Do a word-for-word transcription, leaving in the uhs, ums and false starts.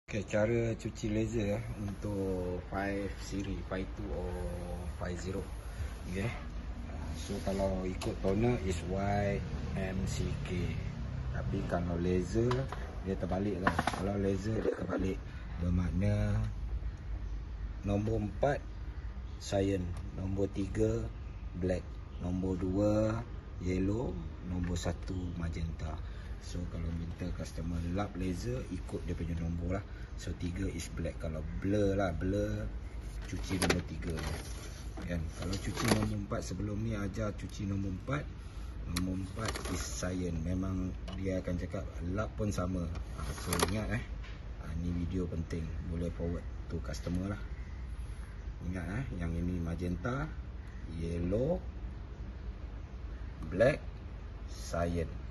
Okay, cara cuci laser untuk five series, five two or five zero. Okay. So kalau ikut toner is Y M C K. Tapi kalau laser dia terbalik lah. Kalau laser dia terbalik, bermakna nombor empat cyan, nombor tiga black, nombor dua yellow, nombor satu magenta. So kalau minta customer lap laser, ikut dia punya nombor lah. So tiga is black. Kalau blur lah, blur cuci nombor tiga kan. Kalau cuci nombor empat, sebelum ni ajar cuci nombor empat, nombor empat is cyan. Memang dia akan cakap lap pun sama. ha, So ingat eh ha, ni video penting, boleh forward to customer lah. Ingat eh, yang ini magenta, yellow, black, cyan.